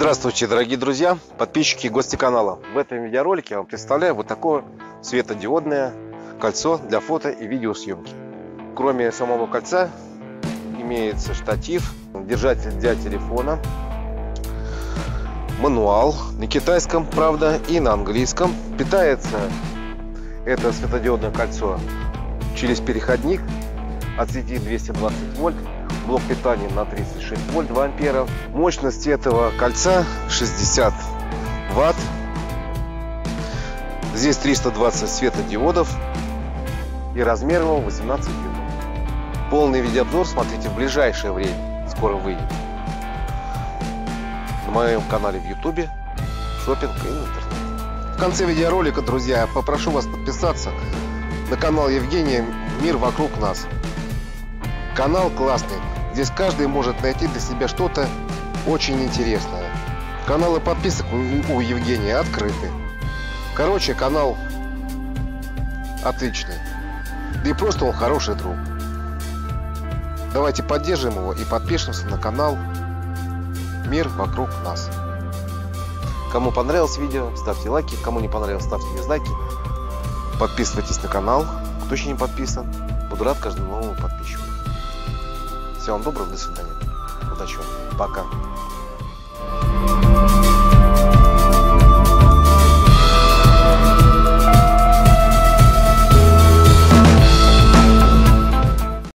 Здравствуйте, дорогие друзья, подписчики и гости канала. В этом видеоролике я вам представляю вот такое светодиодное кольцо для фото и видеосъемки. Кроме самого кольца имеется штатив, держатель для телефона, мануал на китайском, правда, и на английском. Питается это светодиодное кольцо через переходник от сети 220 вольт. Блок питания на 36 вольт 2 ампера. Мощность этого кольца 60 ватт. Здесь 320 светодиодов и размер его 18 дюймов. Полный видеообзор смотрите в ближайшее время. Скоро выйдет на моем канале в YouTube, шопинг и интернет. В конце видеоролика, друзья, я попрошу вас подписаться на канал Евгения «Мир вокруг нас». Канал классный. Здесь каждый может найти для себя что-то очень интересное. Каналы подписок у Евгения открыты. Короче, канал отличный. Да и просто он хороший друг. Давайте поддержим его и подпишемся на канал «Мир вокруг нас». Кому понравилось видео, ставьте лайки. Кому не понравилось, ставьте дизлайки. Подписывайтесь на канал, кто еще не подписан. Буду рад каждому новому подписчику. Всего вам доброго, до свидания. Удачи вам. Пока.